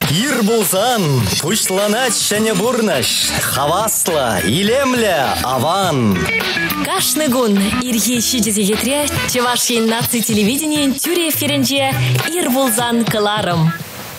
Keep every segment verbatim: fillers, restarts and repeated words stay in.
Ир булзан, пушланать шене бурнаш, хавасла, илемля, аван. Кашны гун, ирхи щидезе гетре, чеваши наци телевидение, тюре ференче, ир булзан каларам.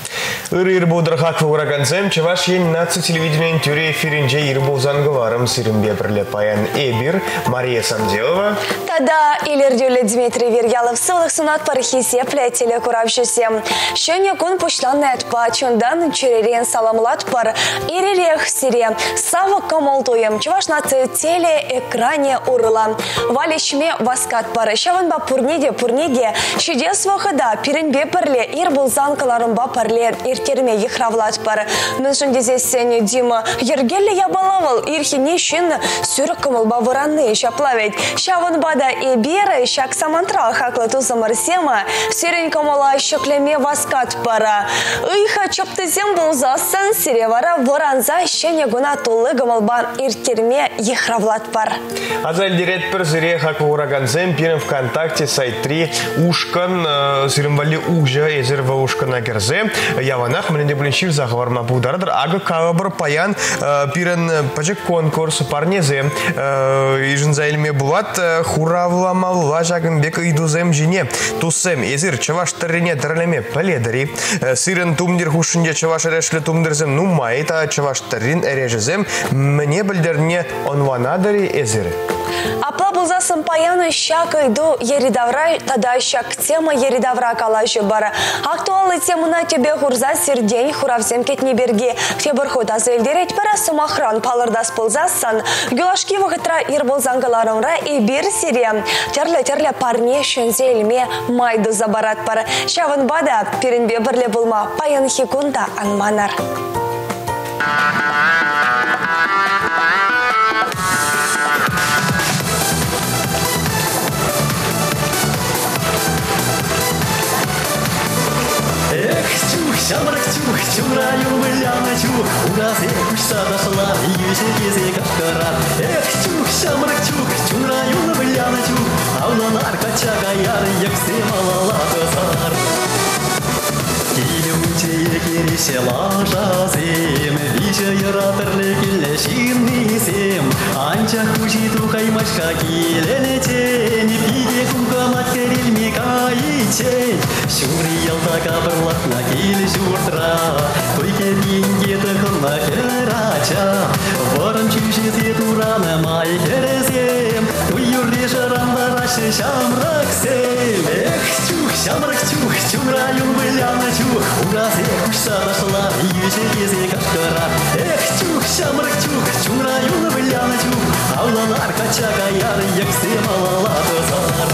Ир будрахак вураганцем, чеваш ен наци телевидение тюре эфиринже ир булзан галарам сирымбе паян эбир Мария Самделова. Тада илердюле Дмитрий Вирьялов сылых сунат парахисе плетеле куравшусе. Щене кун пушланный отпа, чундан черерен саламлат пар иререх сире. Сава камолтуем, чеваш наци теле экране урла. Валишме васкат пар, щаван ба пурниде пурниге, щидес вахада, пиренбе парле, ир булзан каларымба парле, иртерме ехравлат пар. Мэншун дезесен Дима, ергеле я балавал, ирхи нищин, сюрк камолба вураны, щаплавить. Щаван бада и бера, щак самантра хакла туза марсема, сиренька мала щеклеме васкат пара. Иха чопты зембул за сан сиревара воранза щене гуна тулы гамалба иртерме ехравлат пар. Азаль дирет пер зире хак вураганцем, пирен ВКонтакте сайт три ушкан, сиремвали ужа, езерва ушкана герзе. Яванах, мне не блинчив захварма бударадр, ага кавабр паян, пирен пачек конкурс парнезе, иженза ильме булат, хуравламал важагын бек идузем жине, тусем, езир, чаваш тарине дарлеме паледари, сирен тумдир хушинде чаваш эрешле тумдирзем, ну майта чаваш тарин эрежезем, мне бальдерне онванадари езиры. Апла булзасын паяны щак иду еридавра, тада щак тема еридавра калашы бара. Актуаллы темына тебе хурза сирдень хуравзем кетне берге. Фебрхуда зелдерет пара сумахран палырдас булзасын. Гюлашки вахытра ир булзангаларымра и бир сире. Терле-терле парне шөнзелме майду забарат пара. Щавын бада пиренбе бірле булма паян хикунда анманар. Шамрак чух, чумраю выляна чух, уразы кушта дошла, юже езе кашкарат. Эх, чух, шамрак чух, чумраю выляна чух, ауланар качага яр, яксы малала тазар. Килюче кереше лажазем, виже яратырлы килешиннисем, анча хужи тухаймашка килелечен, пиде кугамат керилме кайчен, шумри ялтака бырлатна кил журтра, койке бинге тыхылна керача, ворын чужезе тураны май керезем, туйюрде жарандарашы шамраксем. Эх, чух, шамрак чух, чумраюн выляна чух, уразе кушта дошла, юже езе кашкарат. Эх, чух, шамрак чух, чумраюн выляна чух, ауланар качага яр, яксы малала тазар.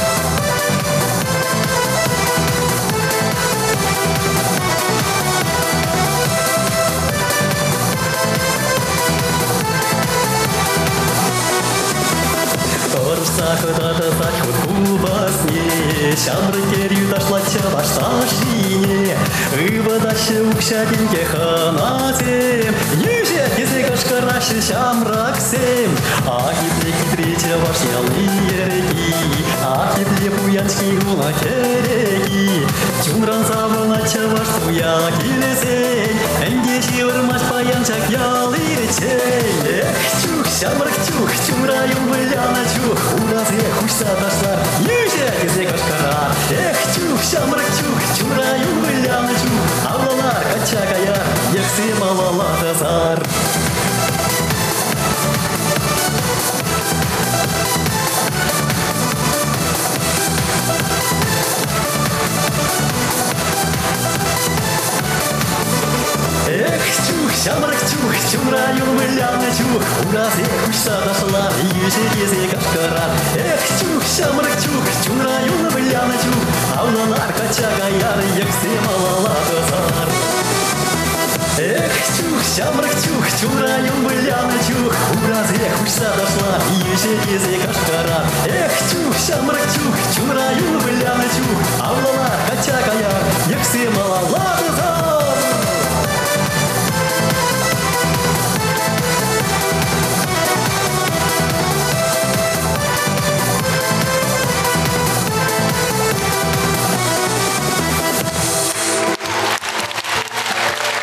Сахата сахут кубасне, шамрыкерью дошла чавашташине, рыба дальше укшатинке ханатем, юже езе кашкараши шамраксем, ахитле хитре чаваш ялыереги, ахитле пуянчки гуна кереги, чумран савана чаваш туя килесей, энге шивырмаш паянчак ялыречей. Эх, чух, шамрак чух, чумраю выляна чух, уразе кушта дошла, юже езе кашкара. Эх, чух, шамрак чух, чумраю выляна чух, аулалар качага яр, яксы малала тазар. Эх, чух, шамрак чух, чумраю выляна чух, уразе кушта дошла, юже езе кашкара. Эх, чух, шамрак чух, чумраю выляна чух, ауланар качага яр, яксы малала тазар. Эх, чух, шамрак чух, чумраю выляна чух, уразе кушта дошла, юже езе кашкара. Эх, чух, шамрак чух, чумраю выляна чух, ауланар качага яр, яксы малала тазар.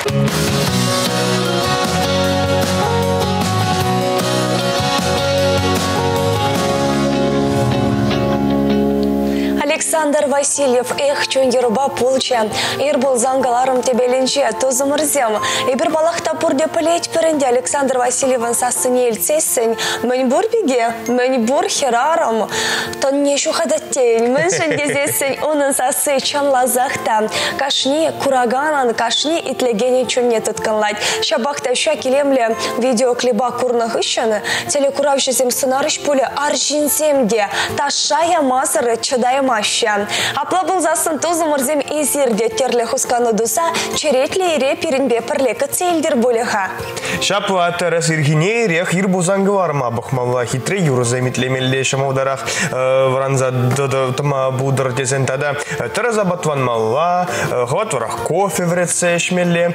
Александр Васильев, эх, чунгеруба пулча, ирбул зангаларым тебеленче, тозымырзем. И бір балақта пурде пілет пірінде Александр Васильевын сасыне елцесін, мән бұр беге, мән бұр херарым, тон не шухадаттен, мән шынгезесін, оның сасы чанлазақта, кашни кураганан, кашни итлегені чунне тұтканлайд. Шабақта ша келемле видеоклиба курнах үшіні, телекуравшызем сценарыш пуле аржинземге, ташая мазыры чыдай маща. Апла бұл засын тозы мұрзем езерде терлі хусканы дуса, черетлі ере перінбе пірлекі цейлдер болеха. Шапла атырас ирхине ерех ир бузанғы варма бұқмалла хитре юры замитлемелле шамаударақ варанза тұма будыр тезен тада тырыза батванмалла, хват варақ кофе вреце шмелле,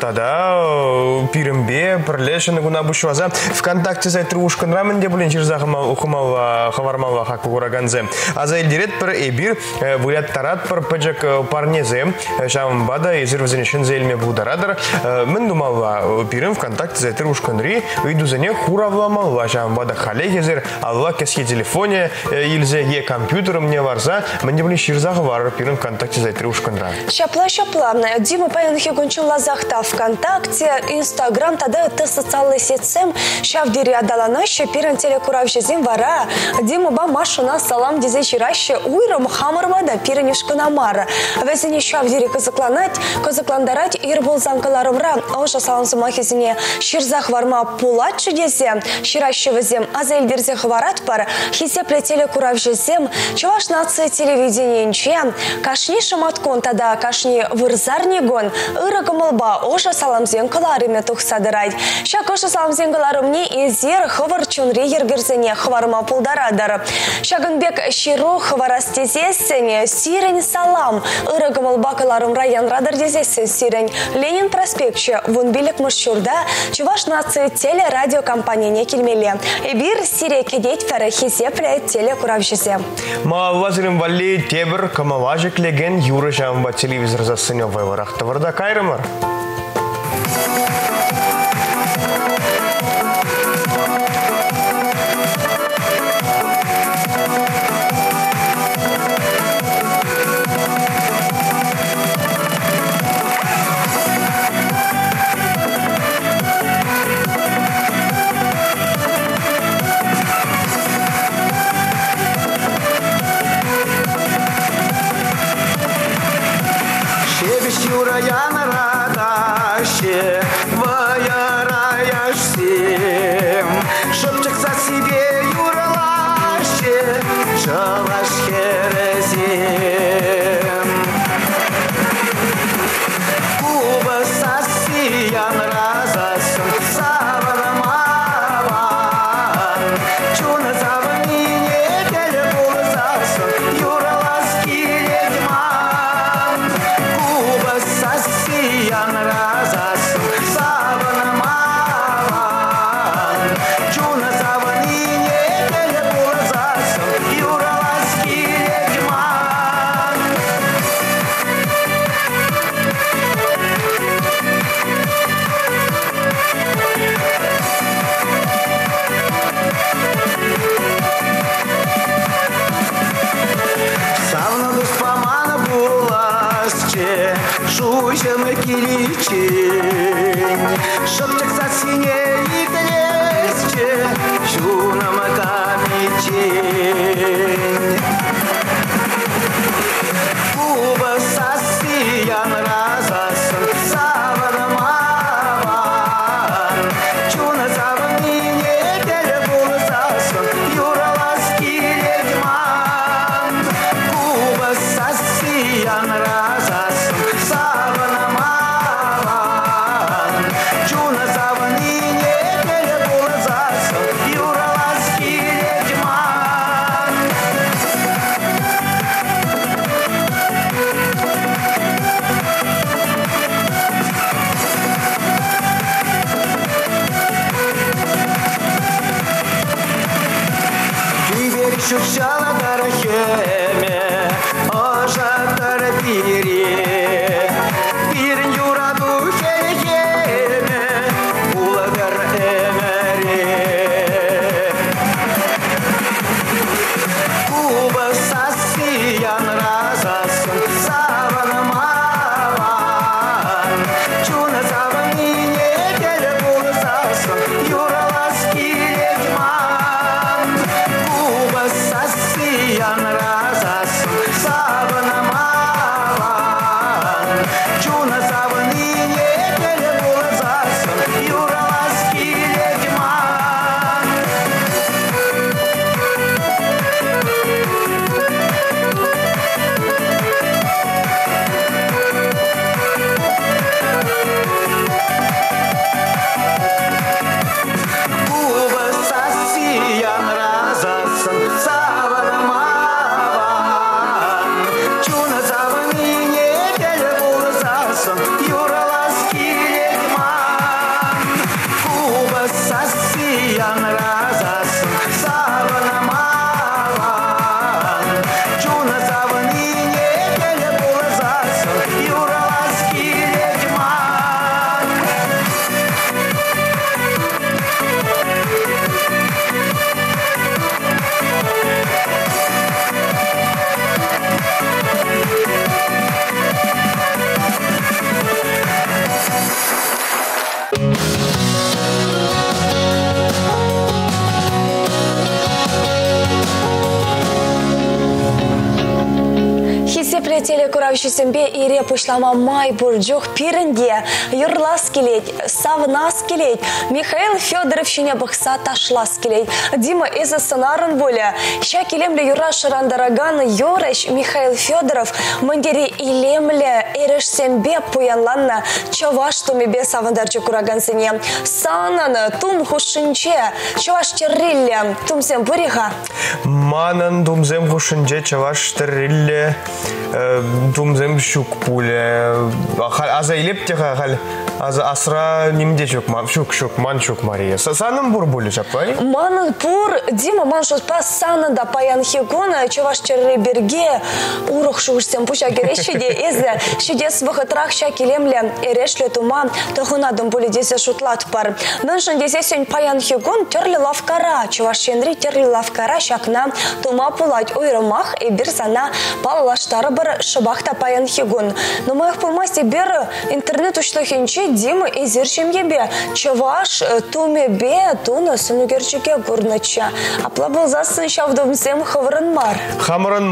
тада пирімбе пірлешіні гуна бұшваза. ВКонтакте зайтры ушкан рамен де бұлен жерзағыма ұқымалла хавармалла хақы ураганзе. Аза елдерет пір эбир вылят тарат пір пәджік парнезе шамын бада езір візінешін зәйлме бударадыр. Мен думалла пирім ВКонтакте зайтры ушканри үйдузіне хуравламалла шамын бада хале езір алла кәске телефоне илзеге компьютеры мне варза мен де бұлен ширзағы вар пирім ВКонтакте зайтры ушканра. Шапла-шапла. Дима паянхи гончын лазақта ВКонтакте, Инстаграм, тада ты социальный сетсем шавдири адалана шапиран телекурав жезем вара. Дима ба машина салам дизе чираще уйрам хамармада пиренешкана мара. Везіне шавдири кызыкланать, кызыкландарать ирбол занкаларымра. Оша саламсы махизіне ширзах варма пулатшы дезе, шираще везем азельдерзе хварат пар, хисепле телекурав жезем, чуваш нации телевидениенче, кашни шаматкон тада кашни вырзарнигон, ырыгымылба оша саламзен каларыме тухсадырайд. Шак оша саламзен каларымне изер хвар чунри ергерзене хварма пулдарадар. Шагынбек ширу хварастезесене сирень салам, ырыгымылба каларымра янрадар дезесен сирень. Ленин проспектче вон билек мышчурда чуваш нации телерадиокомпанияне келмеле. Эбир сире кедет фәрі хисепле телекуравшизе. Малазырым валли тебір камаважик леген юры жамба телевизор засыне вайварах таварда кайрымар. куравшисембе ире пушлама май бурджух пиренде, юрлас келет, савнас келет, Михаил Федоров шине бахса ташлас келет. Дима из сценарын более. Ща келемле юра шарандараган юреш Михаил Федоров мандери илемле эрешсембе пуянланна чаваш тумебе савандарчу курагансыне. Санан тум хушинче чаваш террилле тумсем буриха. Манан тумсем хушинче чаваш террилле тумсем щукпуле. Аза илептеха хал аза асра нимде щукман щук щукман щук Мария. Санан бурбуле чапай. Манан пур Дима маншут пас санан да паян хигона чаваш терриберге урох шушсем пуша керещиде эзле шидес выхатрах ща келемле эрешле тума тохунадым були десе шутлат пар. Ныншын десе сень паян хигон терли лавкара чаваш ченри терли лавкара щакна тума пулать уйрымах и бир сана паллаштары бір шыбахта паян хигон. Но моих пулмасти бер интернет ушлахинчи Дима изершем ебе чаваш тумебе туна сунугерчике гурнача. Апла был засын шавдомсем хаврын мар. Хамрын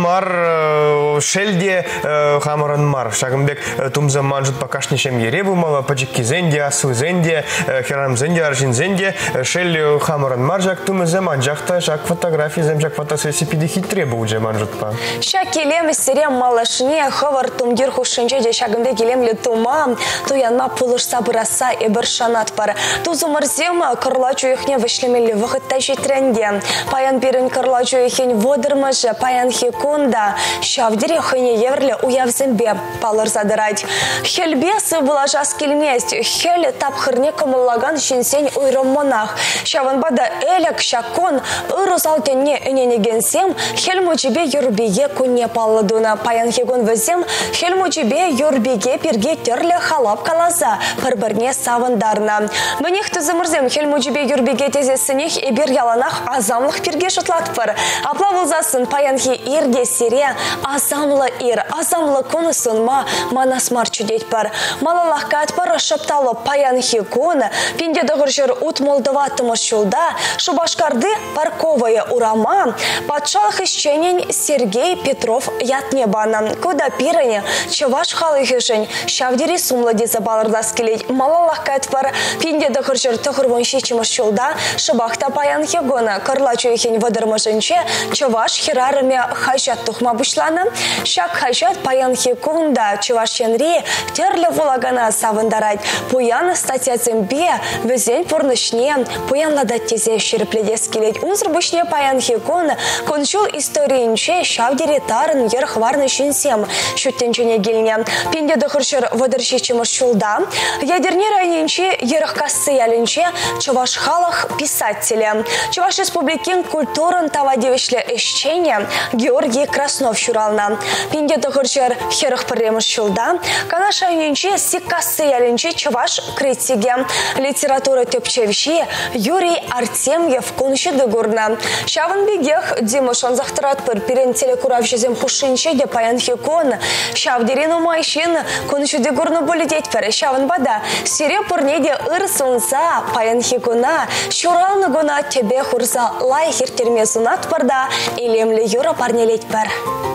мар шельде хамрын мар. Шагымбек тумза манжут покашнишем ере бумала паджики зенде асу зенде херам зенде аржин зенде шель хамрын мар жак тумзе манжакта жак фотографии зем жак фотосессии пиди хитре буде манжут па. Ща келем серем малашне хавар тумдир хушинче де шагымбек келемле тума туянма пулыш сабыраса и баршанат пар. Тузу марзем кырлачу ихне вышлемели вахытта житренде. Паян бирен кырлачу ихень водырмыжы паян хикунда шавдире хыне еврле уявзембе палыр задырать. Хельбесы была жас келместь, хель тапхырне кымыллаган шинсень уйрым монах. Шаванбада элек шакон ырусалтенне эненегенсем хель мучебе юрбиге кунне палладуна. Паян хигун візем хель мучебе юрбиге пирге терле халап калаза пырбырне савандарна. Мнех тузымырзем хель мучебе юрбиге тезесінех и бир яланах азамлых пирге шутлатпыр. Апла болзасын паянхи ирде сире азамлы ир, азамлы конусын ма манасмар чудеть пар. Малалахкат пар шапталы паянхи коны, пенде дығыржыр ут молдыватымыз шулда, шубашкарды парковая урама, патшалық исченен Сергей Петров ятнебана. Куда пирыне, чаваш халыхышын, шавдери сумлади забалырдас келет. Малалахкат пар пенде дығыржыр тұғырвон шечіміз шулда, шыбақта паянхи гона, карлачу ихень водырмышынче, чаваш хирарыме хажат тухма бушланы. Шак хажат паянхи кунда, чаваш ченри, терлі вулагана савындарать. Пуян статьяцембе, візен порнышне, пуянлада тезе шерпледес келет. Унзыр бушне паянхи кун, кончул историинче шавдери тарын ерхварны шинсем, шуттенчене гельне. Пенде дұқыршыр водыршичіміз шулда, ядерне райненче ерхкасы ялінче, чаваш халах писателя. Чаваш республикин культурын тавадевишле эшчене Георгий Краснов шурална. Пенде дұқыршыр херх пірреміз шулда, канаш райненче сиккасы ялінче чаваш критиге. Литература тепчевши Юрий Артемьев конши дыгурна. Шавын бегех Димошон захтырат пыр перен телекуравшизем хушинче де паянхи кон. Шавдерину майшин конши дыгурна болететь пыр. Шавын бада сире пырнеде ырсунса паянхи кона. Шуралны гона тебе хурса лай хиртерме сунат пырда. Илемле юра парнелеть пыр.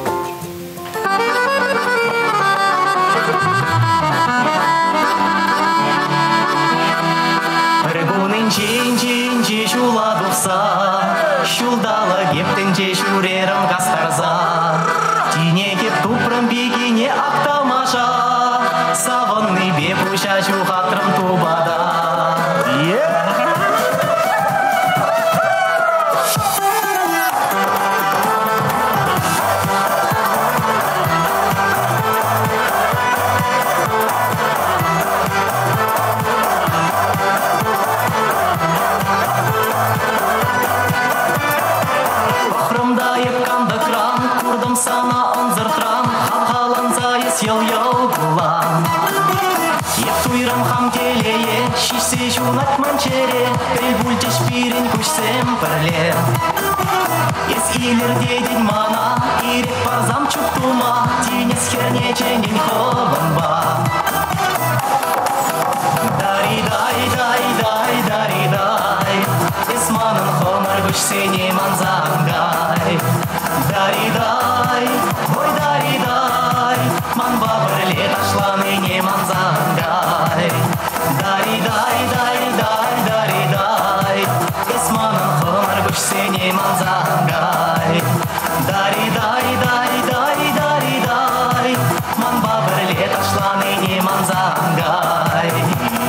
Чин-чин-чи шуладуса, шулдала гептенче шурерам кастарза. Тинеке тупрам бегине актамаша, саванны бепуша шухатрам тубада. Шунат манчере, прибульте шпирень кушсем парле. Ес илер дедень мана, ирек парзам чуктума, тинес херне ченень хованба. Дари дай дай дай дари дай, ес манан хомар кушсене манзангай. Дари дай, ой дари дай, ман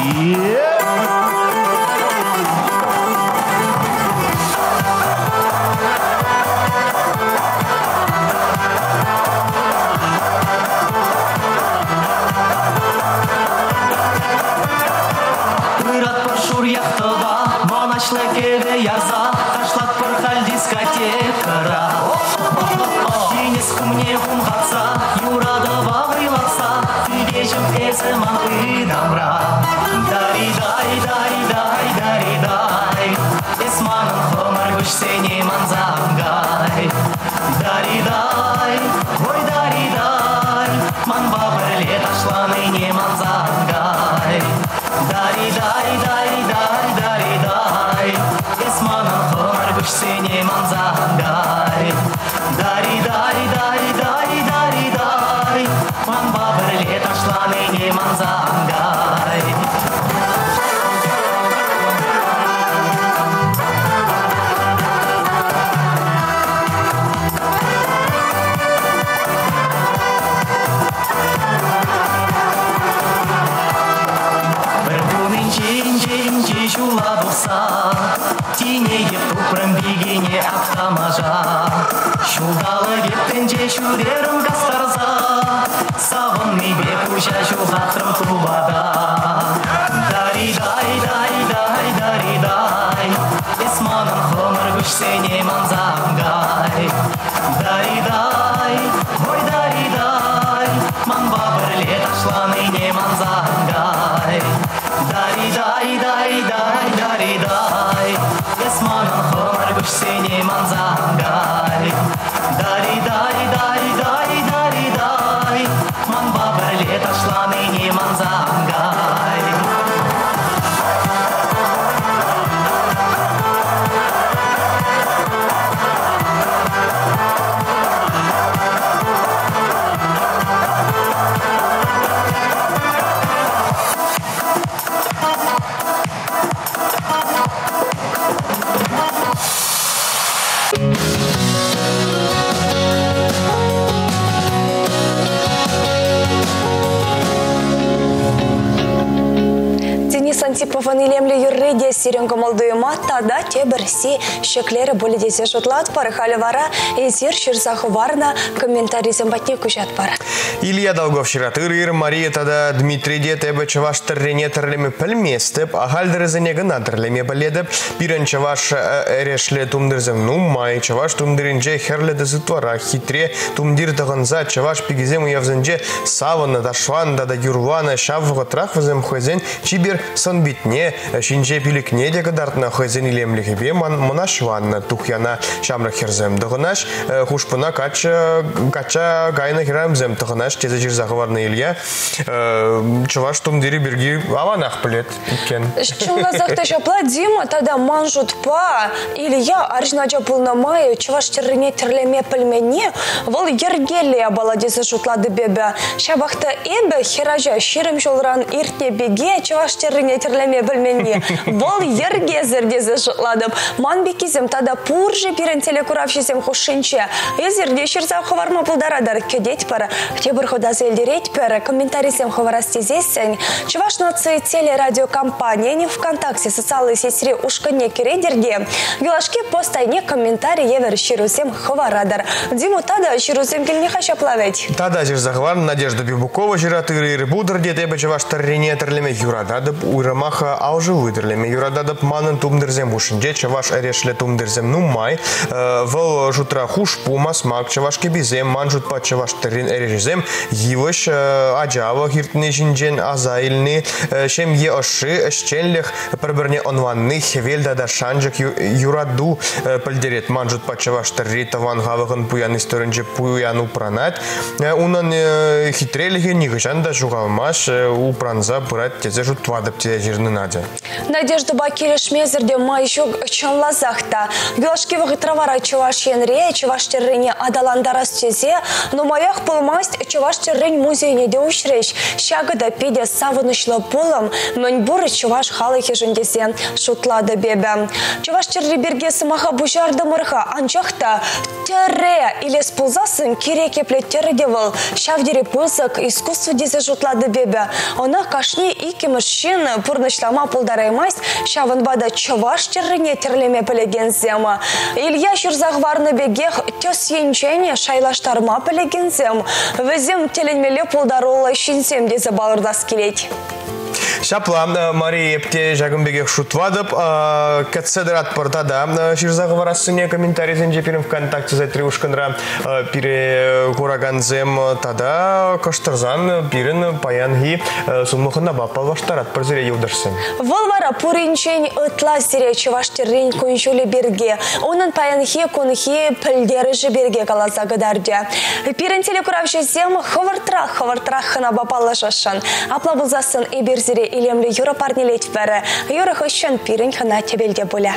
Шлыкеге яза, ташлат бір хал дискотекара. Денес күмне құмғатса, юрады бағыйлатса, түйгешім әзі маңқы дамра. Дари-дай, дари-дай, дари-дай, эсманын қомыр күшсене манзаңгай. Дари-дай, ой дари-дай, ман бабырле ташланы не манзаңгай. Дари-дай, дари-дай, дари-дай, эсманын қомыр күшсене манзаңгай. Дари-дай, дари-дай, дари-дай, ман бабырле ташланы не манзаңгай. Жула болса, тенеге тупрым бигене автомажа. Шулдалы кептенже шүдерім қастарза, сағын мебе күшә жуғатырым тубада. Дари-дай, дари-дай, дари-дай, эсманын қомыр күшсене манзаңгай. Дари-дай, ой дари-дай, ман бабырле ташланы не манзаңгай. Дари-дай, дари-дай, дари-дай, эсманын қомыр күшсене манзаңгай. Дари-дай, дари-дай, дари-дай, ман бабырле ташланы не манзаңгай. Антипован илемле юрреде сиренко молдуема тада тебірси шеклері боледесе жұтлат парыхалі вара эзер шырзахы варна комментарий замбатне күшат пара. Илья Долгов ширатыр, Мария тада Дмитрий де тебе чаваш тіррене тірлеме пілместіп, ағалдырызыне гына тірлеме біледіп, бірін чаваш әрешлі тумдырзым ну май, чаваш тумдырынже херледі зытвара, хитре тумдирдығынза чаваш пигізем уявзынже савыны да шванда да юрвана шавығы трах візім хойзен чибір сон битне, шинже пиликне де кадартна хойзен илемлігебе мына шванна тухяна шамрак херзем дығынаш, хушпына кача кача гайна херамзем тығынаш тезе жирзағы варны Илья, чаваш тумдири бірге аванақ білет кен. Шумлазақта шапла Дима тада манжут па Илья аржнача пулна маю чаваш террене терлеме пілмене вол ергеле баладезі жұтлады бебе. Шабақта эбе хеража шерім жолран иртне беге чаваш террене терлеме пілмене вол ергезір дезі жұтладым. Ман бекезім тада пуржы бірін телекуравшесем хушинче. Эзерде шерза ховарма пулдарадар кедет пара. Тебір ходазы елдерет пара комментарисем ховарастезесен. Чаваш нации телерадиокомпания не ВКонтакте социальной сети ушкане кередерде. Гелашки постайне комментарий евер ширусем ховарадар. Диму тада ширусем кельне хаша плавать. Тада жирзахван Надежда Бибукова жиратыры и будр детебе чаваш таррене терлеме юрададып уйрамаха аужы выдерлеме юрададып манын тумдырзем ушинже чаваш эрешле тумдырзем ну май вол жутра хуш пумас мак чаваш кебизем манжут па чаваш таррен эрежезем йивыш аджава хиртне жинжен азайльны шем е оши эшченлех проберне онванны хевельда да шанжик юраду пальдерет манжут па чаваш тарри таван гавыгын пуян историнже пуян упранат унан хитрелихе нигышан да жугалмаш упранза брать тезе жутвадып тезе жирны надя. Надежда Бакиля шмезерде майшук чанлазахта. Гелашки вагытравара чаваш енре чаваш террене адаландарас тезе, но маях пылмасть чаваш террень музейне де ушреш. Шагада пиде савынышлы пулым, мөнбуры чаваш халыхе жындезе шутлады бебе. Чаваш терри бергесі маха бужарды мырха анчахта терре или спулзасын кереке плеттеры девыл. Шавдери пылсак искусство дезе шутлады бебе. Она кашни ики мужчины пурнышлама пулдараймайс, шавынбада чаваш террене терлеме пілегензем. Илья Шурзағварны бегех тес енчене шайлаштарма пілегензем. Візім теленмелі пулдарулы шинсем дезі балырдас келет. Шапла Мария Епте Жагымбегех шутвадып, кәтседірат портада Ширзағы варасыне комментарийзен жепірін ВКонтакте за триушканра пире кураганзем тада каштырзан пирін паянги суммухына бапал ваштарат парзире юдырсын. Волвара пуринчен ытла сире чуваштеррин куншулі берге, онын паянги кунхи пілдері жіберге каласа гыдарде. Пирін телекуравшезем хавартра хавартра хына бапалы жашын. Апла бұлзасын еберзіре илемлі юра парнелет бәрі, юра хүшін пирін хына тебелде бұля.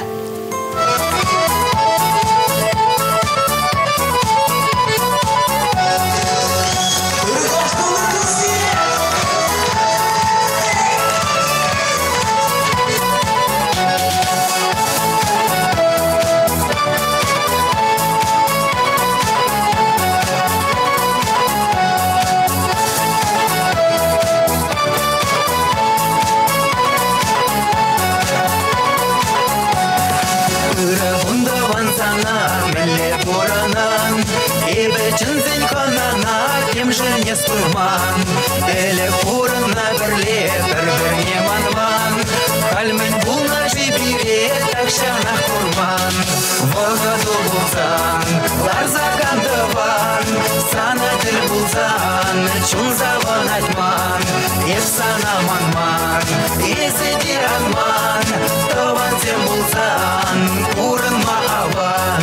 Не спылман, эле пурынна бірле бір-бірне манман. Кальмын бұлна жибире такшанақ құрман. Вағаду бұлзан, ларзағандыван, сана діл бұлзан, чун заван айтман. Ефсана манман, езеде анман, таван зем бұлзан, пурынма аван.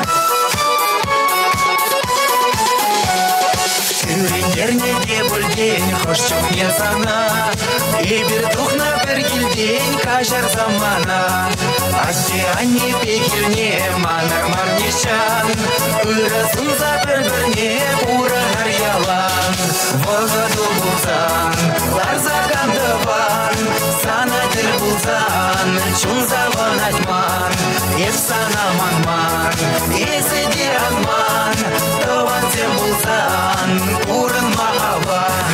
Ернеде бүлден қошчук не сана, и бір тухна бір елден кажар замана. Асте ани пекерне манар марнешан, ырысын за бір-бірне уранар ялан. Вағаду бұлзан, ларзағандыван, сана діл бұлзан, чун заван айтман. Ефсана манман, езеде анман, таван зем бұлзан, урын мағаван.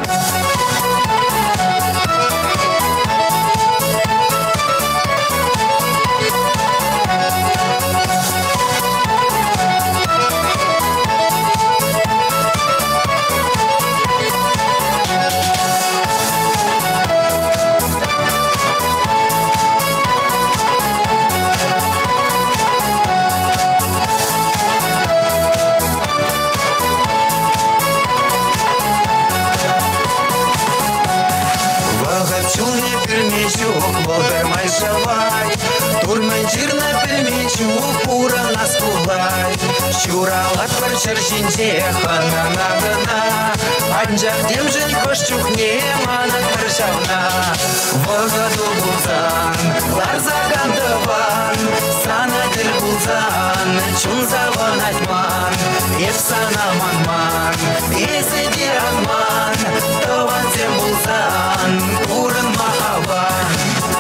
Турманчирна пельмечу пура нас пулай. Чуралат парчаршинче хана нагана. Анжақ демжен кошчухне манат паршавна. Вағаду бұлзан, ларзағандыван, сана діл бұлзан, чун заван айтман. Ефсана манман, езеде анман, таван зем бұлзан, пурын мағаван.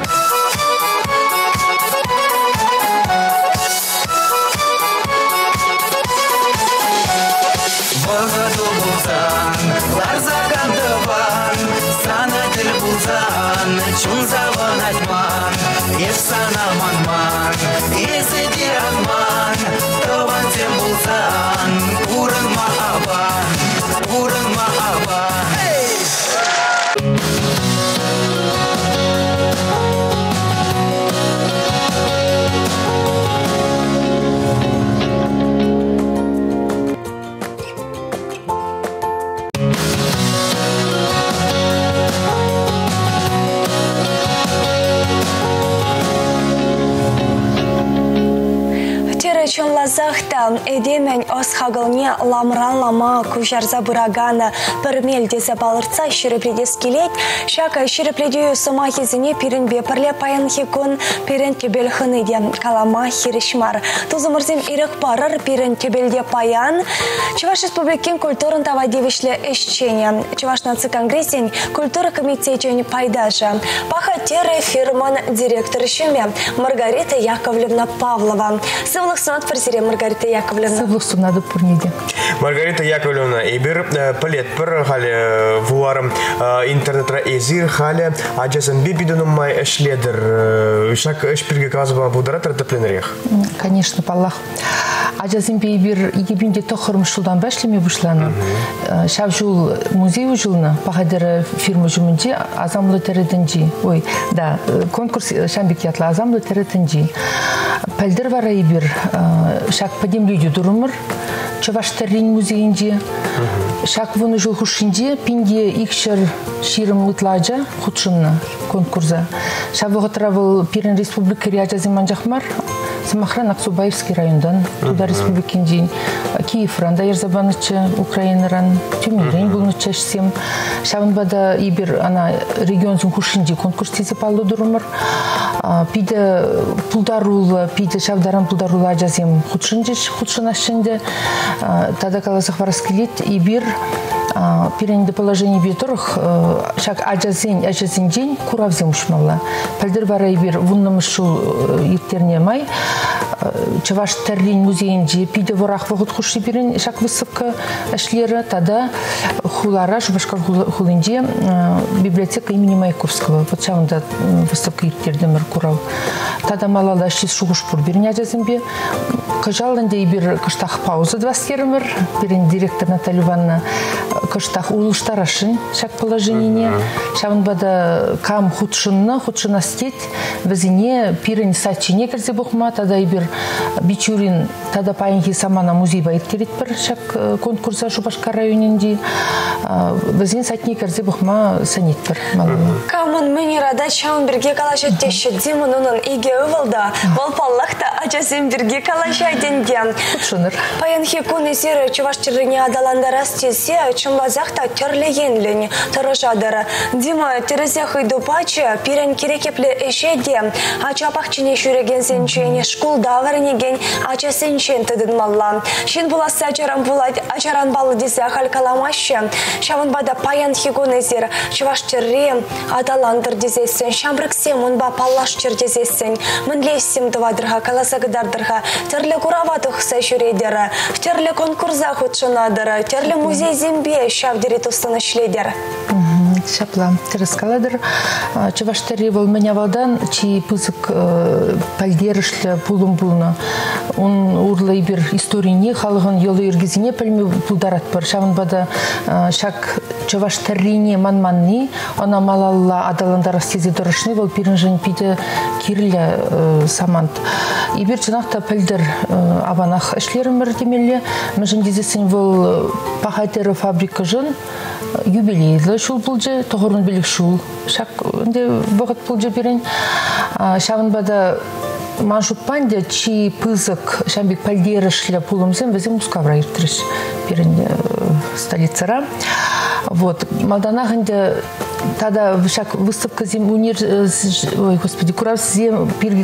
Вағаду бұлзан, ларзағандыван, сана діл бұлзан, чун заван айтман. Ефсана манман, езеде анман, таван зем бұлзан, пурын мағаван, пурын мағаван. Чон лазахта эдемен осхагылне ламран лама кужарза бурагана пермел дезе балырца ширепледес келет, шака ширепледею сума хизине пирин беперле паян хикун пирин кебел хыныде калама хиришмар. Тузумырзим ирек парыр пирин кебелде паян. Чуваш республикин культурын тавадевишле эшчене. Чуваш наци конгрессен культура комитетен пайдажа. Пахатеры фирман директор шеме Маргарита Яковлевна Павлова. Сывлых санат фарсире Маргарита Яковлевна. Сывлық надо пурнеде. Маргарита Яковлевна, эбир палет пыр хали вуарым интернетра эзир хали аджасын бибидунум май эшледер. Шак эшпирге казба будара тартапленрех. Конечно, паллах. Аджасын бибир егебинде тохырым шулдан башлеме бушланы. Шавжул музей ужулна пахадыр фирма жумынчи азамлы теретинчи. Ой, да, конкурс шамбик ятла азамлы теретинчи. Пальдыр вара ибир шак подемлюдю дурумыр. Чаваштарин музейинчи. Шак вуны жул хушинчи пинге икшер ширым утладжа худшынна конкурса. Шавыгытра был Пирин республика Аджазин манжахмар. Самахран Аксубаевский райондан, туда республикин день, Киевран, да Ерзабаныча, Украинаран, Тюмень был начащим. Шаванбада Ибир, она регион Зунхушинди конкурс тизипалу дурумар. Пиде пулдарула, пиде шавдаран пулдарула аджазим худшиндиш, худшинашинде. Тогда каласах вараскелит Ибир, перенеде положение беторых, шак аджазин, аджазин день, куравзим ушмалла. Пальдер вара Ибир, вуннам шул иртерне май. Чаваш терлин музейинде пиде ворах вагут хуши бирин шак высыпка эшлері, тада хулара, Шубашкар хулинде библиотека имени Маяковского. Вот шавында высыпка иртердемір курал. Тада малала шиз шугушпур бирин аджазимбе. Кажалында Ибир кыштах пауза двастермір, бирин директор Наталья Ивановна кыштах улыштарашын шак положение. Шавынбада кам худшынна, худшына стеть, вазине пирин сачине керзе бухма, тада Ибир Бичурин, тада паинки самана музей байт керет бір шак конкурса Шубашкар районинде. Вазин сатни керзе бухма санет бір малыны. Камын мені рада чаун бірге калаша теші демін оның иге өвілді. Бол паллақта ачасын бірге калаша денген. Худшыныр. Паинки күн есері чувашчырыне адаландарас тесе, чымбазақта терлегенліні тұрышадыры. Дима, терезе хыйду пачы, пирен керекеплі эшеде, ачапақчыне шүреген сенчене шкулда варенеген ачасенчен тыдын малла. Шин буласы ачаран булать, ачаран балы десе халькаламашы. Шавын бада паян хигун есер, чувашчыры адаландыр дезесен, шамрыксем унба паллашчыр дезесен, мынлесем дывадырға, каласагыдардырға, терлі кураватық сайшүредері, терлі конкурса худшынадыры, терлі музей зембе шавдері тұстаны шледер. Шапла терескаладыр. Чаваштари был меня валдан, чи пызык пальдерышлы пулым булна. Он урла ибир истории не халган йолы иргизине пальми пулдарат пар. Шаван бада шак чаваштарине манманни, она малалла адаландар стези дорожны, вол пиринжен пиде кирля самант. Ибир чанахта пальдер аванах эшлерымыр демелле. Мәжін дезесен вол пахайтеры фабрика жын, юбилейлы шул пулжы, тоғырын білік шул. Шак өнде бұғыт пулжы берен. Шавын бада маншут панде, чи пызык шамбик пальдерышля пулымзен, везе мускавра иртіріш берен столицара. Вот. Малданағынде тада шак выставка зем унир, ой, господи, курав зем пирги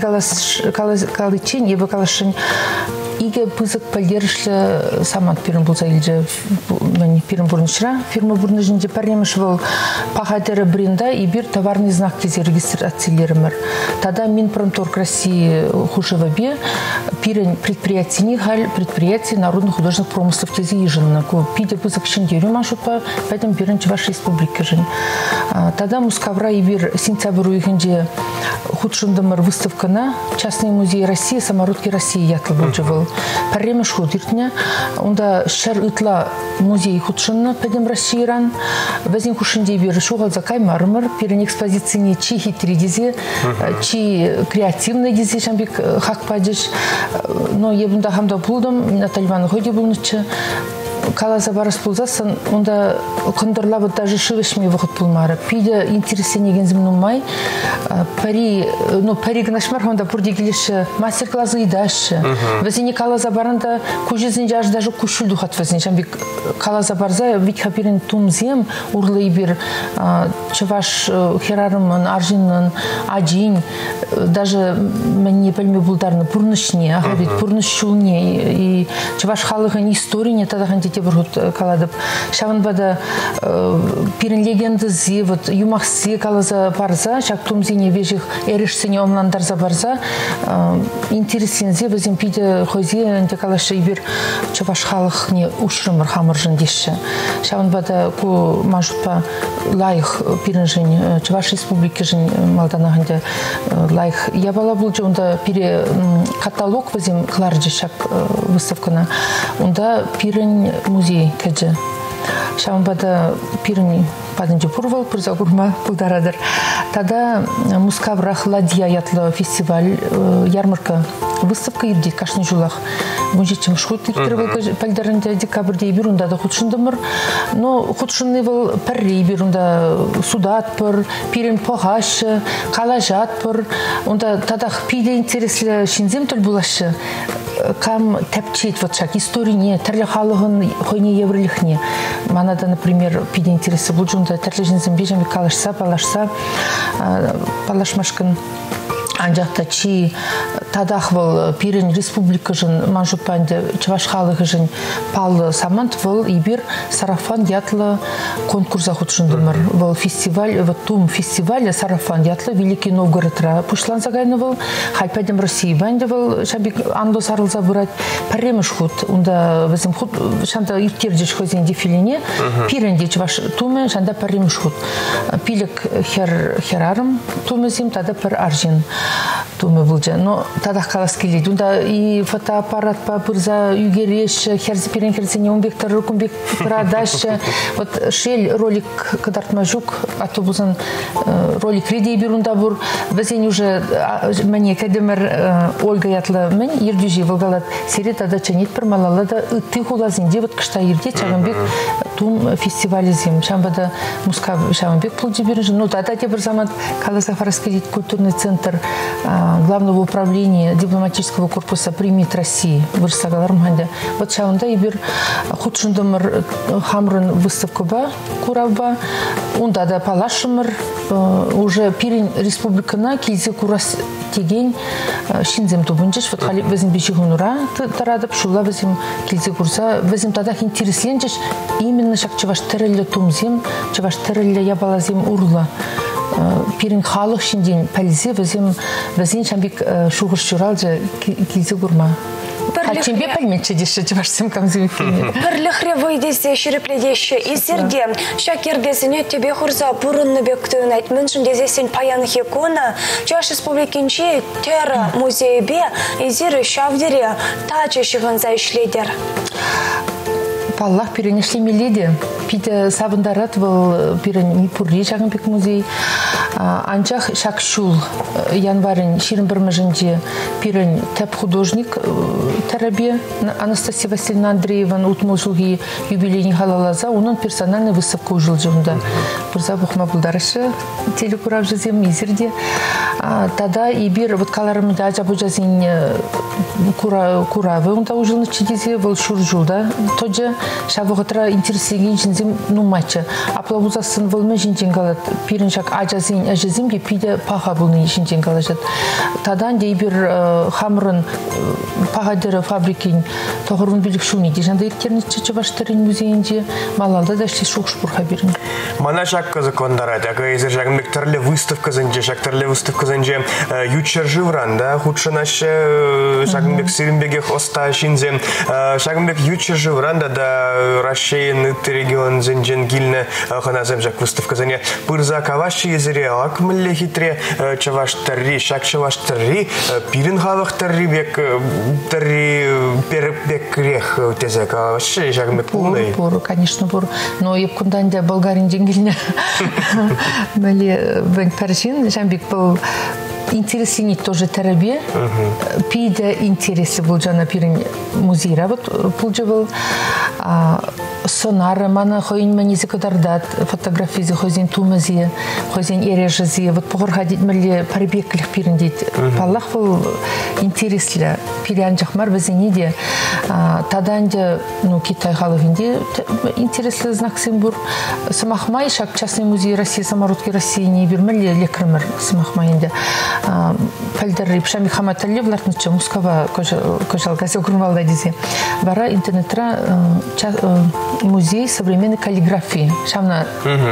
калычен, ебі калышын. Иге пызык пальдерышлы самат пирин булса илже пирин бурнышра. Фирма бурнышынде парнемыш был пахадері бренда и бир товарный знак кезе регистрациялерімір. Тада Минпромторг России хушевабе пирин предприятийный халь предприятий народных художественных промыслов тезе ежинна. Пиде пызык шендерю машупа, поэтому пирин Чуваш республики жин. Тада мускавра и бир сентябрь уйхенде худшындымыр выставкана частный музей России, самородки России ятлы был. Парремеш худиртня, онда шар ытла музей худшынна педем Россииран, вазин хушинде бир шугал закай мармар, пирен экспозиции чи хитри дизе, чи креативный дизе шамбик хак падиш, но ебунда хамда булдым, Наталья Ивановна ходи булнычы. Каласа барас пулзасан, онда кондорлабы даже шивышми выход пулмара. Пиде интересен егензім нумай, пари, ну, пари гнашмар, онда пурди келеші мастер-классы идашы. Вазине каласа баранда кужезін жаш даже кушул духат вазине. Шамбик каласа барза, вик хапирин тумзем, урлы бир, чаваш херарымын, аржинын, аджин, даже мне пойми булдарны пурнышне, ага ведь пурнышчулне и чуваш халыгын историне тадахан дете бургут каладып. Шаван бада пирин легендызи вот юмахси калаза барза, шак тумзине вежих эрешсене омландарза барза, интересензе бізім пиде хози анте калашы ибир чуваш халыгне ушрымыр хамыржын деші. Шаван бада ку мажупа лайх пирин жын Чуваш республики жын малданағында лайх ябала бұл жа, онда пире каталог возим кларджи шак выставкана, онда пирин музей кәджі. Шаван бада пирин падынжы пұрвал, пұрза күрма бұлдарадыр. Тада Мускаврах ладья ятлы фестиваль, ярмарка, выставка ебдей, кашны жулақ. Бұнжы чым шхут ликтірвал пәлдерінде декабрде ебір, онда да худшындымыр. Но худшынны был пәрре ебір, онда судат пыр, пирин поғашы, қалажат пыр. Онда тадақ пиде интереслі шинзем түл бұлашы. Кам тәпчет вот шак историне, тәрлі халығын хойне евреліхне. Манада, например, пиде интересі бұл жонда тәрлі жінзім бежами қалашса, палашса, палашмашкын. Анжақта чи тадақ был пирин республика жын манжупанде чуваш халығы жын пал самант был ибир сарафан ятлы конкурса худшындымыр. Был фестиваль, вот тум фестиваль сарафан ятлы Великий Новгородра пушлан загайны был, хайпадем России банде был, шабик анло сарылза бұрат, парремыш худ, онда візім худ, шанда иртердеш хозин дефилине, пиринде чуваш туме, шанда парремыш худ. Пилік хер херарым тумезим, тада пар аржин. Туме булжа. Но тадах калас келеді. Онда и фотоаппарат па бұрза үйгереш, херзі перен херзіне онбектар рукумбек продаж. Вот шел ролик кадартма жук, автобусан ролик редей берунда бур. Везен уже мәне кәдемір Ольга ятлы мен ердюжи волгалат сере тада чанет бір малала да ты хулазинде вот кышта ерде чағынбек тум фестивалі зем. Шамбада Мускав Шамбек пулджи берінжі. Ну тада те бір заман Каласа Фараскелит культурный центр Главного управления дипломатического корпуса при МИД России в Ирсагалармханде. Вот шаунда и бир худшундамыр хамрын выставкаба курабба. Унда да палашымыр уже пирин республикана кизе курас теген шинзем тубунжеш. Вот хали везим бечигунура тарадып шула везим кизе курса везим тадах интересленжеш именно шак чаваш терелле тумзем, чаваш терелле ябалазем урла. Пирин халық шинден пәлізе візім візін шамбек шуғыр шуралжы келзе күрма. Качембе пәлметші деші жібашсым камзым фильме. Бірліхре войдезе шірепледеші изерде шакердезіне тебе хұрза бұрынны бектуын айтмын жындезе сен паян хекона Чуваш республикенче тері музейбе изері шавдере тачы шығынза ішледер. Паллах перенесли миледи. Пите сабындарат был пирен пурри Шагынбек музей. Анчах шакшул январин ширин бір мәжінде пирен тәп художник тарабе Анастасия Васильевна Андреевна утмол жылғы юбилейни халалаза. Onun персональный выставка ужыл жылында. Бұрза бұқма бұлдарашы телекурав жазем изерде. Тада и бир вот каларымда ажабы жазин куравы онда ужылны чедезе был шуржуда. Тоджа шавығытра интересеген жінзем нумачы. Аплавузасын вылмы жінжен қалат. Пирен шак ажазин ажазимге пиде паха бұлны жінжен қалажат. Тадан дей бір хамырын пахадыры фабрикин тоғырын білік шуни. Дежанда ертернічі Чуваштерин музейінде малалда да шлі шуқшпұрға берін. Мана шак закондарат. Ага езер Шагынбек тірлі выставка зэнже, шак тірлі выставка зэнже ючер живран, да? Худшынашы Шагынбек Сиринбегех оста шинзе. Шагынбек ючер живран, да да Рашейн регион зэнжен гильна ханазем жак выставка зэне. Пырза каваши езере ак мілі хитре Чаваш тірри, шак Чаваш тірри, пирин халық тірри бек тірри пербек рех тезе каваши Шагынбек пулный. Буру, конечно, буру. Но епкунданде Болгарин денгильне мілі бен пәржин, Жамбек был интереснее тоже терапия. Пиде интересы был жана пирин музей работ был. сонары мана хойн манизи кадардат фотографизи хозин тумази хозин эрежизи вот погорга дитмеле парбеклих пирендит паллах был интересле пирян жахмар безини де таданде ну Китай халыгынде интересле знак симбур самахмай шак частный музей России самородки России не бирмеле лекремер самахмайында пальдер пшами хаматалли влартныча мускава кожалгасе окрумалда дизе бара интернетра музей современной каллиграфии шамна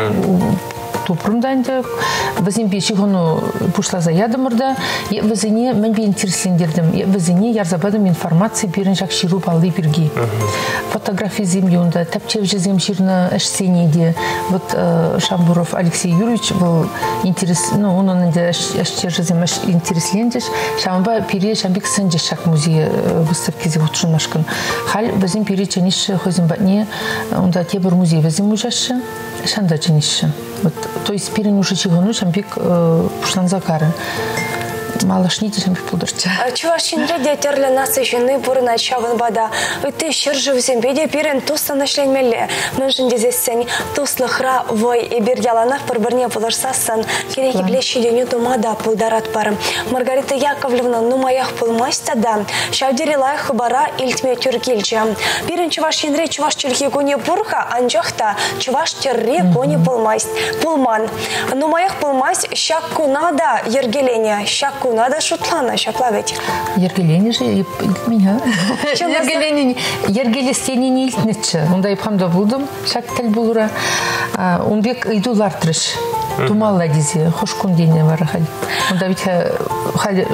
тупрумданды безнең бешигону пушла заядымырда и безне мен би интереслендердим и безне ярзабадым информация берен жак ширу балды бирги фотографии землюнда тапчев жезем ширна эшсенеде вот Шамбуров Алексей Юрьевич был интерес ну он он инде эшче жезем интереслендиш шамба пире шамбик сенжешак музей выставки зевутшунашкын хал безнең пире чениш хозин батне онда те бир музей безнең мужашы шанда чениш вот то есть пирен уже чигону шамбик пушлан закары малашните шамбик пудырча чувашинде детерле насыщенный бурна чавын бада ты шержу зембеде пирен туста нашленмеле мынжын дезесен туслыхра вой и биряланах пырбырне пулырсасын кереки блещи деню тумада пулдарат парым Маргарита Яковлевна нумаях пулмастада шавдерилай хабара ильтме тюргильча пирен чувашинре чуваш чурхи коне пурха анжахта чуваш терре коне пулмасть пулман нумаях пулмасть щакку надо ергеленя щакку надо шутлана шаплавить. Ергелени же меня. Ергелени, ергелестени не илтнече. Он да и пхамда будем шактель булура. Он бек иду лартрыш. Тумалла дизе, хош кундене варахаль. Он да ведь халь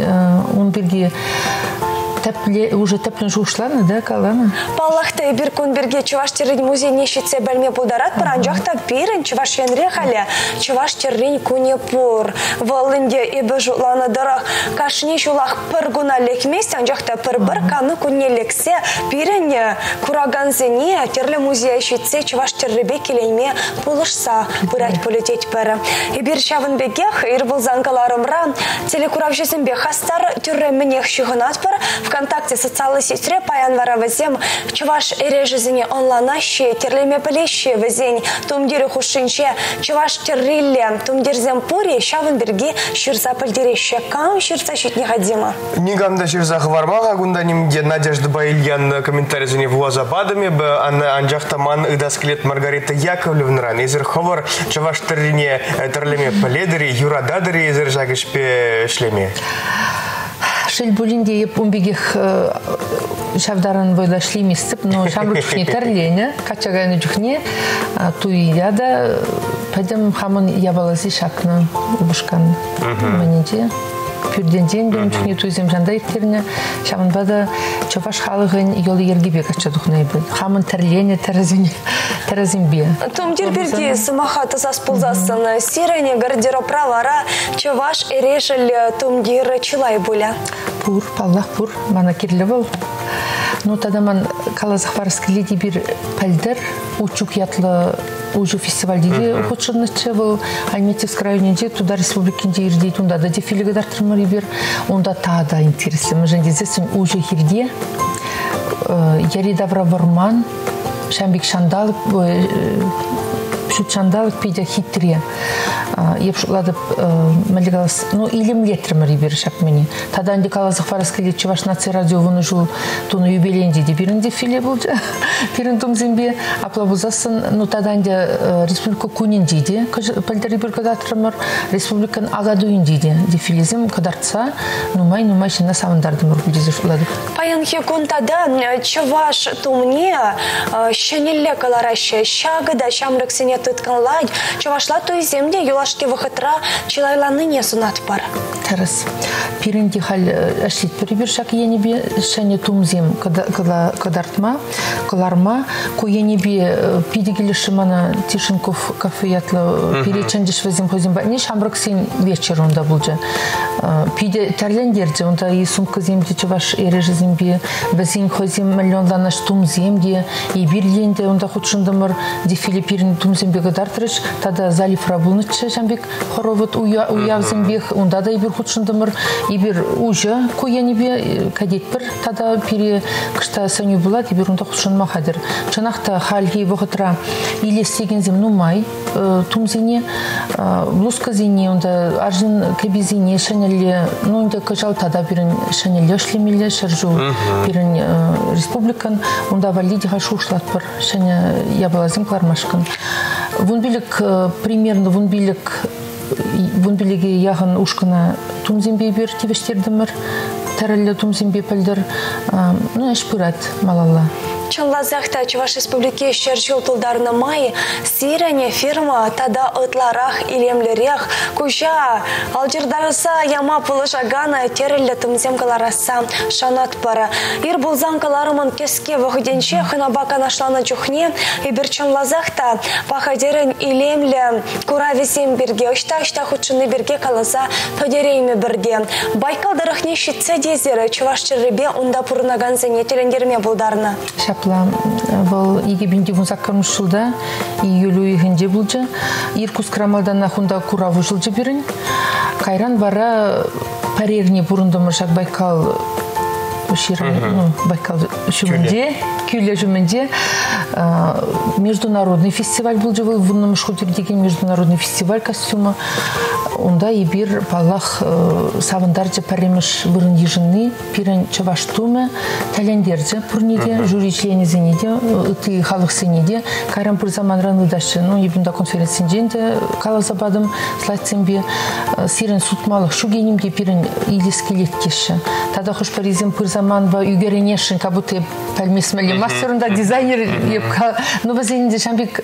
он беги Тепле, уже теплен жушланы, да, калана? Паллахта и биркун бирге чуваш террень музей нещице бельме пулдарат паранжахта пирен чуваш янрехаля чуваш террень куне пур. Волынде и бежулана дарах кашни шулах пыргуна лекмест анжахта пырбыр каны куне лексе пирен кураганзене терле музей щице чуваш терребе келейме пулышса пырать полететь пара. И бир шавын бегех ирбул занкаларымра телекуравжесен бехастар тюрре менех щигонат пара ВКонтакте социальной сестре Паян Варавазем чуваш эрежезине онланащи терлеме полещи везень тумдире хушинче чуваш террилле тумдирзем пури шавенберги ширза пальдереща кам ширза щит неходимо. Нигамда ширза хвармага гунда нимде Надежда Баильян комментарий за него влазабадами б анжахтаман идаскелет Маргарита Яковлевна изер ховар чуваш террине терлеме поледери юра дадери изер жагишпе шлеме. Шельбулинде еп умбегих шавдаран бойда шлеми сып, но шамру чухне тарлене, качагайны чухне, туияда пойдем хамон ябалази шакна убушкан манинде. Пюрденден дем чухне туизем жанда иктерне, шамон бада чуваш халыгын йолы ергебе кача духнай был. Хамон тарлене таразине. Тумдир бирги самаха тазас пулзасын сирене гардеро правара чуваш эрешель тумдир чилай буля. Пур, паллах пур, мана кирле был. Ну тогда ман калазахварский леди бир пальдер учук ятлы уже фестиваль диде ухудшынычы был Альметьевск районенде туда республикинде ирдей тунда да дефилеге дартырмари бир онда тада интересле. Мы же дезесін уже хирде яридавра варман Шамбик шандалык, шут шандалык пейде хитре. Еп шутлады малигалас, ну илим летримари бир шак мені. Тада анди калазық фараскали чуваш наци радиовыны жул туну юбилейнде де бирін дефиле болды. Бирін том зембе аплабузасын, ну тада анди республика кунин дейде, пальдари бир кадатырмар, республикан агадуин дейде. Дефилезім кадарца, нумай, нумай шына савындардым рубидезе шутлады. Паян хекун тада чуваш тумне щенелле калараще, щагада шамрык сене тыткан ладь, чувашла той земде юлашке выхытра чилайланы не сунат пар. Тарас. Пиринди халь ашлит перебир шак енебе шане тумзем кадартма, каларма, ко енебе пидигили шимана Тишинков кафе ятлы перечендиш везем хозим ба. Не шамрык сен вечер онда булджа. Пиде тәрлендерде, онда и сумка земде чаваш эреже зембе, бәзин хозим миллионланаш тум земде, и бирленде, онда худшындымыр дефиле пирин тум зембе гадартырыш, тада залив рабулнычы жамбек хоровод уяв зембех, онда да и бир худшындымыр, и бир ужа куянебе кадетпір, тада пире кышта саню булат, и бир онда худшын махадыр. Чанақта хальги вғытра илестеген зем нумай, тум зене, блузка зене, онда аржин кебезене, шанеле, ну, онда кажал тада бирин шанеле шлемеле, шаржу бирин республикан, онда валиди хашу шлатпыр, шаня ябалазим клармашкан. Вон билик примерно, вон билик вон билиге яғын ушкана тум зембе бир тивештердімір, тәрәлі тум зембе пәлдір, ну, әш пырат малалла. Чанлазахта Чуваш Республики Щерчил Тулдарна Май, Сиране фирма тада ытларах илемлерех, кужа алжирдарса яма пулышагана терелле тымземкалараса шанат пара. Ир булзанкаларымын кеске вғыденче хынабака нашлана чухне, и бір Чанлазахта пахадерен илемле куравесем берге, ұшта-ұшта худшыны берге каласа подерейме бірде. Байкалдарахне шитсе дезері Чуваш Черребе унда пурнаган зенетелендерме булдарна. Был егебинде музаккармыш жылда, июлю ихінде бұлжы. Иркус крамалдан нахунда кураву жылжы берін. Кайран бара парерне бұрындымыр шак Байкал Байкал жүмінде, күйлі жүмінде международный фестиваль бұлжы был. Вұрнымы шхудер деген международный фестиваль костюма. Онда и бир палах савындаржы паремыш вырын ежынны, пирен чаваштумы, тәлендержі пұрнеде, жюри члені зенеде, ыты халық сенеде, кайран пыр заман раны дашы, ну, ебінде конференциян женде, кала забадым, слайдсенбе, сирен сутмалық шугенімде пирен илескелет кеші. Тада хош паризем пыр заман ба үгеренешін, кабуты пәлмесмелі мастерында дизайнер епка, ну, базенінде шамбек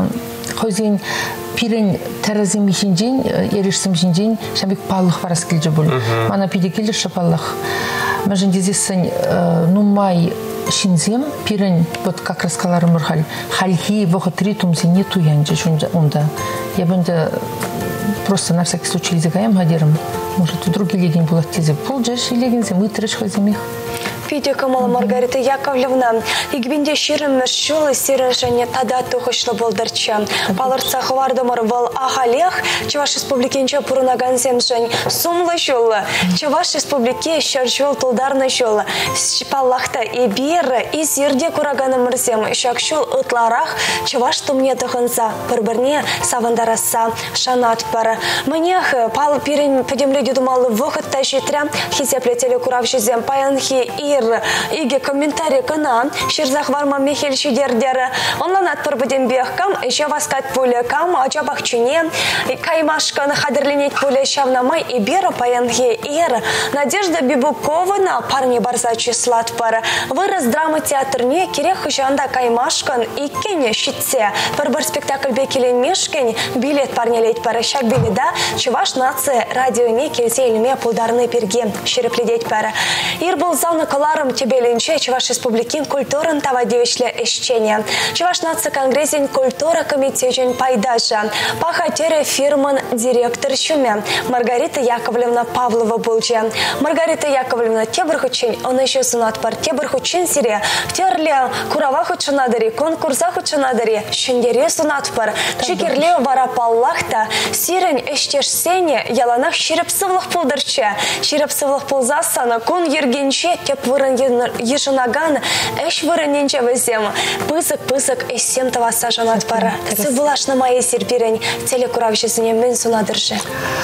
хозин пирен таразим жинжин, еришсим жинжин, шамбек паллах парас келжі бұл. Мана пиде келжі паллах. Мәжін дезесін нумай шинзем, пирен, вот как раскалары мұрхал, хальхи вғытри тумзине туянжы онда. Я бінде просто на всякий случай языкаем гадером. Может, другие леген булат тезе. Пулджеш и леген зем, вытреш хозим их. Пиде Камала Маргарита Яковлевна, игбинде ширым мөршулы сирышыне тада тухышлы болдырчы. Палырца хвардымыр вал ахалех, Чуваш Республикенче пурынаган земшын сумлы жолы. Чуваш Республике шаржол тулдарны жолы. Паллахта и биры, и зирде кураганы мырзем, шакшул ытларах, Чуваш тумне тұхынса, бір-бірне савандараса, шанат пары. Мнех пал пирен подемледи думалы вғыт тәжетря, хизеплетелі курав жезем паянхи и иге комментарий кана, шерзах варма мехель шидердері. Онлан атпыр будем бехкам, еще васкат пулякам, ачабах чуне, каймашкан хадерленет пуля шавнамай и бера паянге ир. Надежда Бибуковна, парни барзачи сладпара. Выраз драма театрне, кирех жанда каймашкан и кене щитце. Парбар спектакль бекелен мешкень, билет парни леть пара шак биледа, Чуваш нация радио не кельзе ильме пулдарны перге, щерепледеть пара. Ир был зал на Ларом Тебеленче Чуваш Республикин культурын тавадевишле эшчене. Чуваш нация конгрессин культура комитетен пайдаша. Пахатере фирман директор шуме. Маргарита Яковлевна Павлова булче. Маргарита Яковлевна тебрхучень, он еще сунат пар тебрхучень сире. Терле курава хучунадари, конкурса хучунадари, шундере сунат пар. Чикерле вара паллахта, сирен эштеш сене, яланах ширепсывлых пулдырче. Ширепсывлых пулзасана, кон ергенче теп вырын ежынаган, эш вырын ненче везем. Пысык-пысык эсем таваса жанат пара. Ты булаш на моей серпирень, теле курав жезіне мен сунадыржы.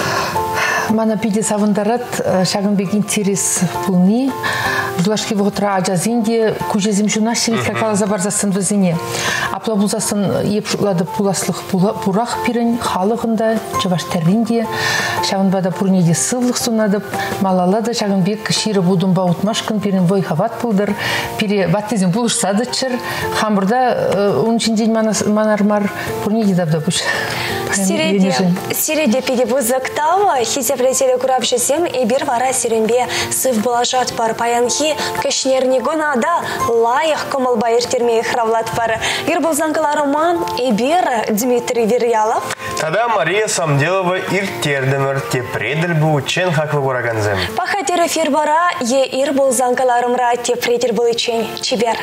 Мана пиде савындарат, шагынбек интерес пулни. Жлашки вғытра аджазинде, кужезім жунашевит, какала забарзасын візіне. Апла бұлзасын епшулады пуласлық пурах пирен, халығында, Чуваш тәрвинде, шагынбада пурнеде сывлық сунадып, малалады шагынбек ширы будым баутмашкын пирен вой хават пулдыр, пире баттезім бұлыш садычыр, хамырда он үшін день манармар пурнеде дабда бұш. Сиреде пиде бұзықтава, хизеплетелі курап жесем, и бір вара сиренбе сыв бұлажат пар паянхи, кешнерні гонада лайық комылбайыр термей хравлат пар. Ир бұлзанкаларыма, и бір Дмитрий Верьялов. Тада Мария Самделова иртердемер тепредер бу чен хаквы бураганзем. Пахатер эфир бара, е ир был занкаларымра тепредер был чен чибер.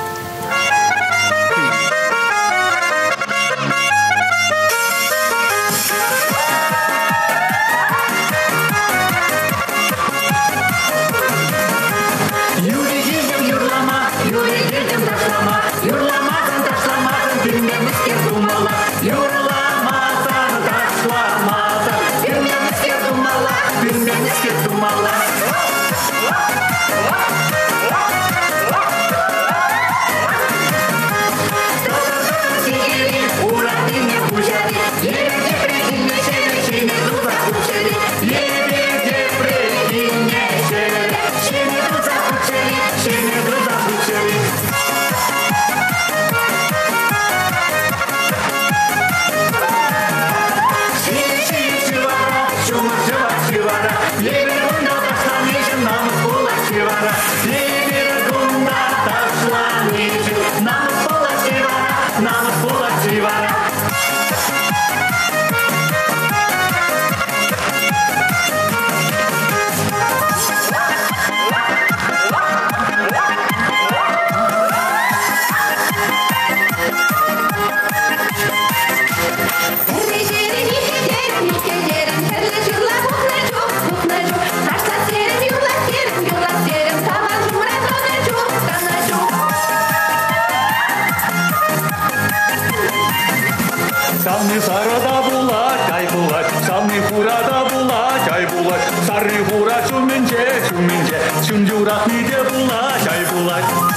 Самны сарада була, чай була, самны хурада була, чай була, сары хура чуменже, чуменже, чунжурак ниде була, чай була.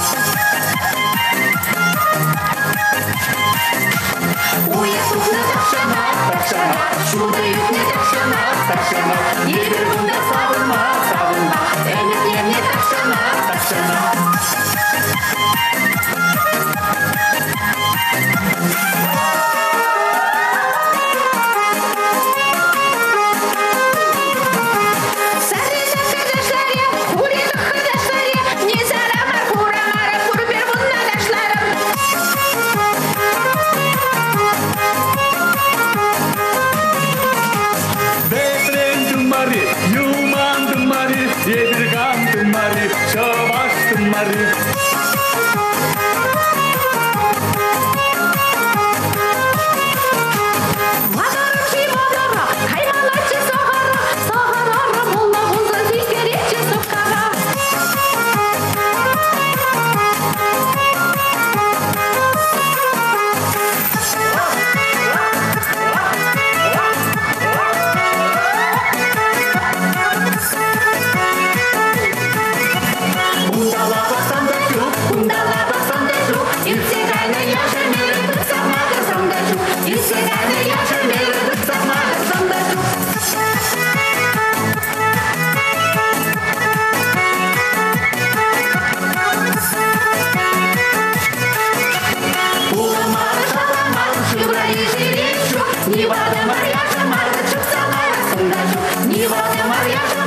Уя сухна такшана, такшана, шуда юхне такшана, такшана, ебер бунда савынма, савынма, энет емне такшана, такшана. Ни вода Марьяша, Марта, чук сама, не вода Марьяша.